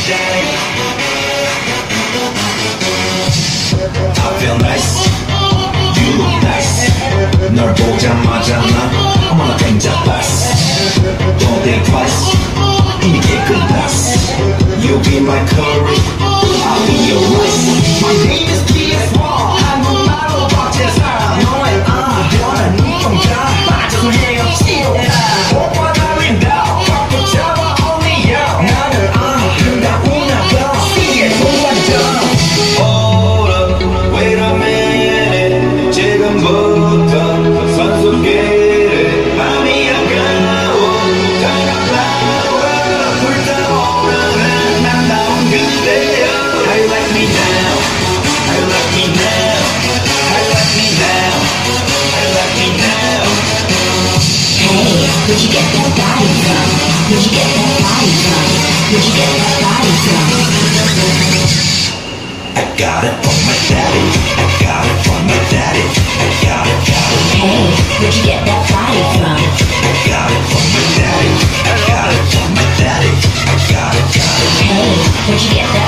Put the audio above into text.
I feel nice, you look nice. 널 보자마자 난 어머나 땡자 pass. Don't think twice, 이미 깨끗했어. You be my curry, I'll be your rice. My name is T.S.Y. 한국말로 박제사. 너의 변한 눈동자 빠져서 헤엄치다. 오빠 달린다 꽉 잡아 only you. 나를 그가 운하다 이게 동반자. Hold up, wait a minute. 지금부터 선수끼리 밤이 아까워 다가와 불타오르는 남다운 그대여. How you like me now? How you like me now? How you like me now? How you like me now? Hey, where'd you get that body from? Where'd you get that body from? Where'd you get that body from? I got it from my daddy. I got it from my daddy. I got it. Hey, where'd you get that body from? I got it from my daddy. I got it from my daddy. I got it. Hey, where'd you get that